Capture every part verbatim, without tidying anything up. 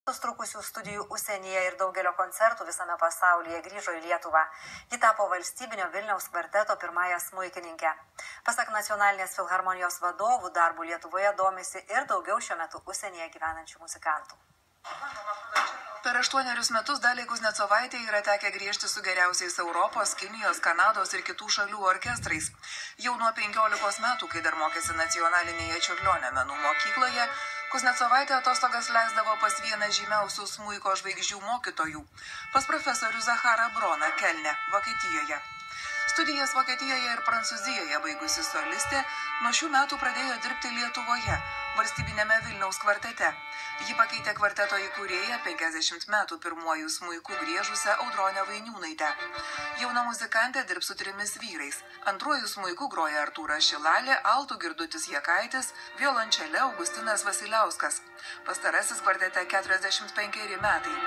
Trukusių studijų užsienyje ir daugelio koncertų visame pasaulyje grįžo į Lietuvą. Ji tapo valstybinio Vilniaus kvarteto pirmąją smuikininkę. Pasak Nacionalinės filharmonijos vadovų, darbų Lietuvoje domisi ir daugiau šiuo metu užsienyje gyvenančių muzikantų. Per aštuonerius metus Daliai Kuznecovaitei yra tekę grįžti su geriausiais Europos, Kinijos, Kanados ir kitų šalių orkestrais. Jau nuo penkiolikos metų, kai dar mokėsi Nacionalinėje Čiurlionio menų mokykloje, Kuznecovaitė atostogas leisdavo pas vieną žymiausių smuiko žvaigždžių mokytojų, pas profesorių Zacharą Broną Kelne, Vokietijoje. Studijas Vokietijoje ir Prancūzijoje baigusi solistė nuo šių metų pradėjo dirbti Lietuvoje, valstybinėme Vilniaus kvartete. Ji pakeitė kvarteto įkūrėją penkiasdešimt metų pirmuoju smuiku griežusią Audronę Vainiūnaitę. Jauna muzikantė dirbs su trimis vyrais. Antruoju smuiku groja Artūras Šilalė, altu Girdutis Jakaitis, violončele Augustinas Vasiliauskas. Pastarasis kvartete keturiasdešimt penkeri metai.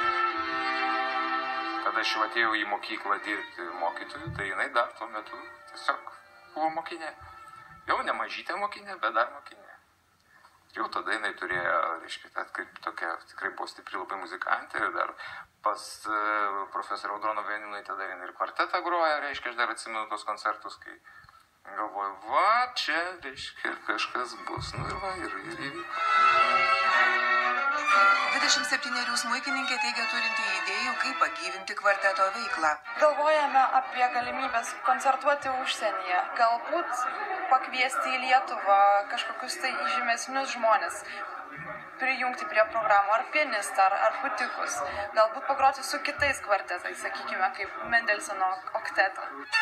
Kada aš jau atėjau į mokyklą dirbti mokytojų, tai jinai dar tuo metu tiesiog buvo mokinė. Jau nemažytė mokinė, bet dar mokinė. Jau tada jinai turėjo, reiškia, kaip tokia tikrai buvo stipri labai muzikantė ir dar pas uh, profesorą Audroną Vainiūnaitę dar jinai ir kvartetą groja, reiškia, aš dar atsimenu tos koncertus, kai galvoju, va, čia, reiškia, kažkas bus, nu ir va, ir, ir įvyko. dvidešimt septynerių smuikininkė teigia turinti idėjų, kaip pagyvinti kvarteto veiklą. Galvojame apie galimybės koncertuoti užsienyje, galbūt pakviesti į Lietuvą kažkokius tai žymesnius žmonės, prijungti prie programų, ar pianistą, ar, ar putikus, galbūt pagroti su kitais kvartetais, sakykime, kaip Mendelssono oktetą.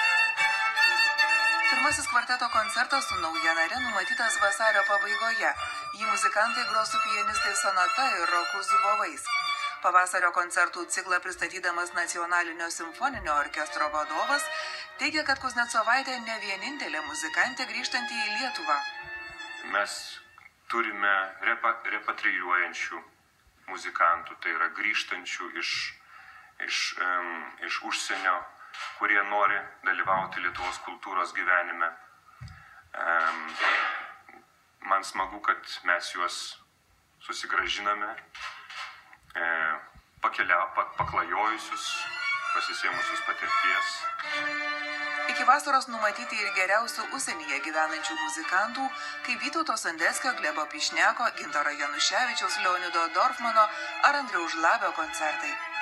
Pirmasis kvarteto koncertas su nauja nare numatytas vasario pabaigoje. Jį muzikantai gros su pianistai Sonata ir Roku Zubovais. Pavasario koncertų ciklą pristatydamas Nacionalinio simfoninio orkestro vadovas teigia, kad Kuznecovaitė ne vienintelė muzikantė grįžtanti į Lietuvą. Mes turime repa, repatrijuojančių muzikantų, tai yra grįžtančių iš, iš, um, iš užsienio, kurie nori dalyvauti Lietuvos kultūros gyvenime. Um, man smagu, kad mes juos susigražiname, e, pakelia, paklajojusius, pasisėmusius patirties. Iki vasaros numatyti ir geriausių užsienyje gyvenančių muzikantų, kaip Vytauto Sandeckio, Glebo Pišneko, Gintaro Januševičiaus, Leonido Dorfmano ar Andriaus Žlabio koncertai.